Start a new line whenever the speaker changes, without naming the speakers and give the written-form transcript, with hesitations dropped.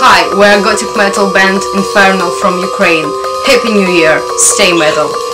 Hi, we're gothic metal band Inferno from Ukraine. Happy New Year, stay metal!